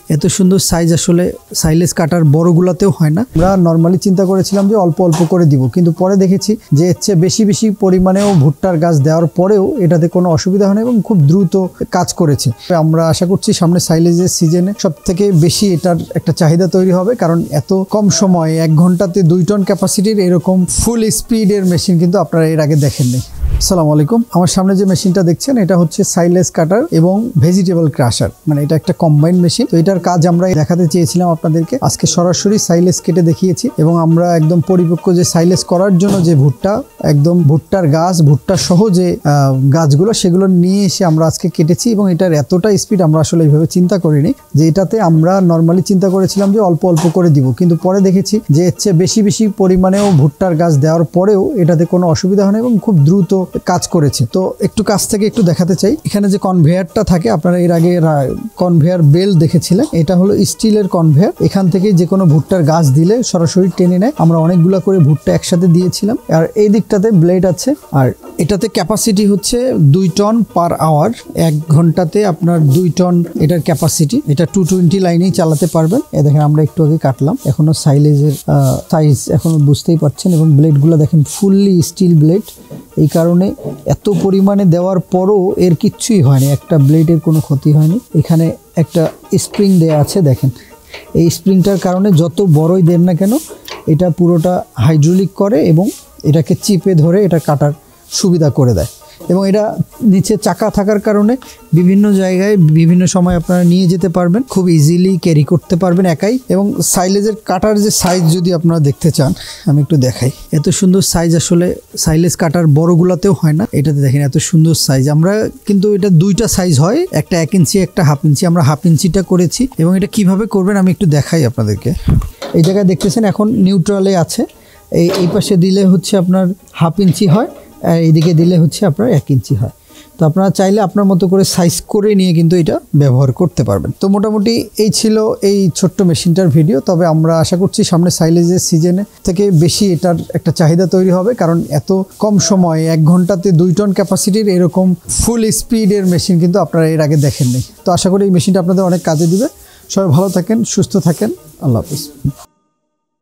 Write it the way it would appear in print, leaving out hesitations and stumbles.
এত সুন্দর সাইজ আসলে সাইলেজ কাটার বড়গুলোতেও হয় না। আমরা নর্মালি চিন্তা করেছিলাম যে অল্প অল্প করে দিব, কিন্তু পরে দেখেছি যে এর চেয়ে বেশি বেশি পরিমাণেও ভুট্টার গাছ দেওয়ার পরেও এটাতে কোনো অসুবিধা হয় না এবং খুব দ্রুত কাজ করেছে। আমরা আশা করছি সামনে সাইলেজের সিজনে সব থেকে বেশি এটার একটা চাহিদা তৈরি হবে, কারণ এত কম সময়ে 1 ঘন্টাতে 2 টন ক্যাপাসিটির এরকম ফুল স্পিডের মেশিন কিন্তু আপনারা এর আগে দেখেননি। আসসালামু আলাইকুম। আমার সামনে যে মেশিনটা দেখছেন এটা হচ্ছে সাইলেজ কাটার এবং ভেজিটেবল ক্রাশার, মানে এটা একটা কম্বাইন্ড মেশিন। তো এটার কাজ আমরা দেখাতে চেয়েছিলাম আপনাদেরকে, আজকে সরাসরি সাইলেজ কেটে দেখিয়েছি এবং আমরা একদম পরিপক্ক যে সাইলেজ করার জন্য যে ভুট্টা, একদম ভুট্টার গাছ, ভুট্টা সহ যে গাছগুলো সেগুলো নিয়ে এসে আমরা আজকে কেটেছি এবং এটার এতটা স্পিড আমরা আসলে এইভাবে চিন্তা করিনি। যে এটাতে আমরা নর্মালি চিন্তা করেছিলাম যে অল্প অল্প করে দিব, কিন্তু পরে দেখেছি যে এর চেয়ে বেশি বেশি পরিমাণেও ভুট্টার গাছ দেওয়ার পরেও এটাতে কোনো অসুবিধা হয় না এবং খুব দ্রুত কাজ করেছে। তো একটু কাছ থেকে একটু দেখাতে চাই। এখানে যে কনভেয়ারটা থাকে, আপনারা এর আগে কনভেয়ার বেল্ট দেখেছিলেন, এটা হলো স্টিলের কনভেয়ার। এখান থেকে যে কোনো ভুট্টার গাছ দিলে সরাসরি টেনে নেয়। আমরা অনেকগুলো করে ভুট্টা একসাথে দিয়েছিলাম। আর এই দিকটাতে ব্লেড আছে, আর এটাতে ক্যাপাসিটি হচ্ছে 2 টন পার আওয়ার। 1 ঘন্টাতে আপনার 2 টন এটার ক্যাপাসিটি। এটা 220 লাইনেই চালাতে পারবেন। দেখেন আমরা একটু আগে কাটলাম, এখনো সাইলেজের সাইজ এখনো বুঝতেই পারছেন এবং ব্লেডগুলো দেখেন ফুললি স্টিল ব্লেড। এই কারণে এত পরিমাণে দেওয়ার পরও এর কিচ্ছুই হয়নি, একটা ব্লেডের কোনো ক্ষতি হয়নি। এখানে একটা স্প্রিং দেয়া আছে, দেখেন এই স্প্রিংটার কারণে যত বড়ই দেন না কেন এটা পুরোটা হাইড্রোলিক করে এবং এটাকে চিপে ধরে এটা কাটার সুবিধা করে দেয়। এবং এটা নিচে চাকা থাকার কারণে বিভিন্ন জায়গায় বিভিন্ন সময় আপনারা নিয়ে যেতে পারবেন, খুব ইজিলি ক্যারি করতে পারবেন একাই। এবং সাইলেজের কাটার যে সাইজ যদি আপনারা দেখতে চান, আমি একটু দেখাই। এত সুন্দর সাইজ আসলে সাইলেজ কাটার বড়গুলোতেও হয় না, এটাতে দেখেন এত সুন্দর সাইজ। আমরা কিন্তু এটা 2টা সাইজ হয়, একটা 1 ইঞ্চি একটা 1/2 ইঞ্চি। আমরা 1/2 ইঞ্চিটা করেছি এবং এটা কিভাবে করবেন আমি একটু দেখাই আপনাদেরকে। এই জায়গায় দেখতেছেন এখন নিউট্রালে আছে, এই পাশে দিলে হচ্ছে আপনার 1/2 ইঞ্চি হয়, আর এইদিকে দিলে হচ্ছে আপনার 1 ইঞ্চি হয়। তো আপনারা চাইলে আপনার মতো করে সাইজ করে নিয়ে কিন্তু এটা ব্যবহার করতে পারবেন। তো মোটামুটি এই ছিল এই ছোট্ট মেশিনটার ভিডিও। তবে আমরা আশা করছি সামনে সাইলেজের সিজনে থেকে বেশি এটার একটা চাহিদা তৈরি হবে, কারণ এত কম সময়ে 1 ঘন্টাতে 2 টন ক্যাপাসিটির এরকম ফুল স্পিডের মেশিন কিন্তু আপনারা এর আগে দেখেননি। তো আশা করি এই মেশিনটা আপনাদের অনেক কাজে দিবে। সবাই ভালো থাকেন, সুস্থ থাকেন, আল্লাহ হাফিজ।